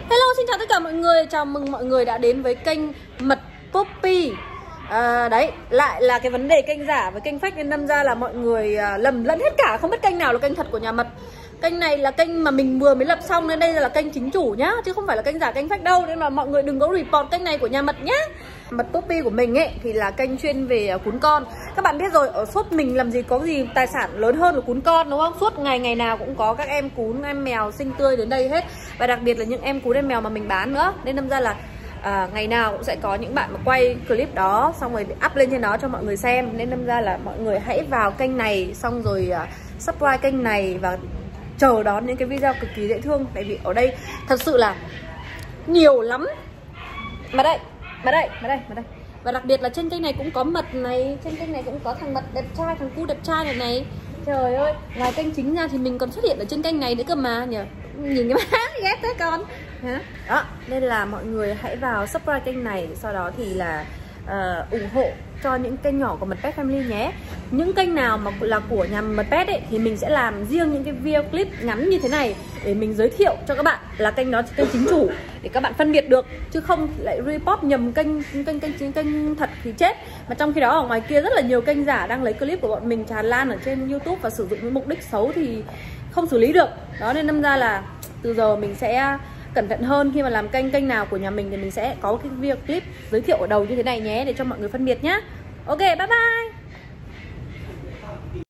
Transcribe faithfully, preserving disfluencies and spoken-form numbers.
Hello, xin chào tất cả mọi người. Chào mừng mọi người đã đến với kênh Mật Poppy. à, Đấy, lại là cái vấn đề kênh giả với kênh fake, nên đâm ra là mọi người à, lầm lẫn hết cả, không biết kênh nào là kênh thật của nhà Mật. Kênh này là kênh mà mình vừa mới lập xong nên đây là kênh chính chủ nhá, chứ không phải là kênh giả kênh fake đâu. Nên là mọi người đừng có report kênh này của nhà Mật nhá. Mật Poppy của mình ấy thì là kênh chuyên về cún con. Các bạn biết rồi, ở suốt mình làm gì có gì tài sản lớn hơn là cún con, đúng không? Suốt ngày ngày nào cũng có các em cún, em mèo xinh tươi đến đây hết. Và đặc biệt là những em cún em mèo mà mình bán nữa. Nên đâm ra là à, ngày nào cũng sẽ có những bạn mà quay clip đó xong rồi up lên trên đó cho mọi người xem. Nên đâm ra là mọi người hãy vào kênh này, xong rồi uh, subscribe kênh này và chờ đón những cái video cực kỳ dễ thương. Tại vì ở đây thật sự là nhiều lắm. Mà đây, mà đây, mà đây, mà đây. Và đặc biệt là trên kênh này cũng có Mật này, trên kênh này cũng có thằng Mật đẹp trai, thằng cu đẹp trai này này. Trời ơi, ngoài kênh chính ra thì mình còn xuất hiện ở trên kênh này nữa cơ mà nhỉ. Nhìn cái má ghét thế con. Hả? Đó, nên là mọi người hãy vào subscribe kênh này, sau đó thì là uh, ủng hộ cho những kênh nhỏ của Mật Pet Family nhé. Những kênh nào mà là của nhà Mật Pet ấy thì mình sẽ làm riêng những cái video clip ngắn như thế này để mình giới thiệu cho các bạn là kênh đó kênh chính chủ, để các bạn phân biệt được, chứ không lại report nhầm kênh kênh kênh kênh, kênh thật thì chết. Mà trong khi đó ở ngoài kia rất là nhiều kênh giả đang lấy clip của bọn mình tràn lan ở trên YouTube và sử dụng với mục đích xấu thì không xử lý được. Đó, nên đâm ra là từ giờ mình sẽ cẩn thận hơn khi mà làm kênh kênh nào của nhà mình thì mình sẽ có cái video clip giới thiệu ở đầu như thế này nhé, để cho mọi người phân biệt nhé. Ok, bye bye.